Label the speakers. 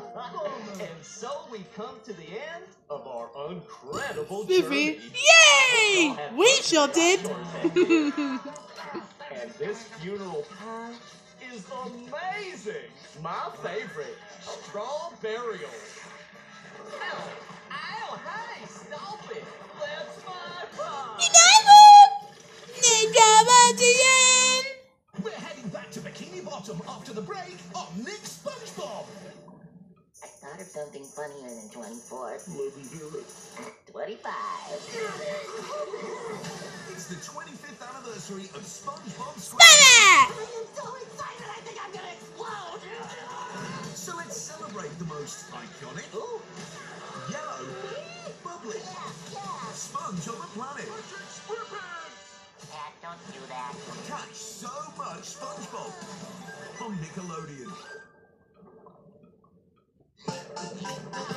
Speaker 1: And so we come to the end of our incredible
Speaker 2: Fifi.
Speaker 1: journey.
Speaker 2: Yay! We sure did.
Speaker 1: And this funeral pie is amazing. My favorite, strawberry. Ow, ow, hey, stop it. That's my pie.
Speaker 3: We're heading back to Bikini Bottom after the break on Nick SpongeBob.
Speaker 4: I thought of something funnier than 24.
Speaker 3: Let me hear it.
Speaker 4: 25.
Speaker 3: It's the 25th anniversary of SpongeBob SquarePants.
Speaker 4: I am so excited, I think I'm gonna explode!
Speaker 3: So let's celebrate the most iconic, yellow, bubbly, sponge on the planet.
Speaker 4: Dad, don't do that.
Speaker 3: Catch so much SpongeBob on Nickelodeon.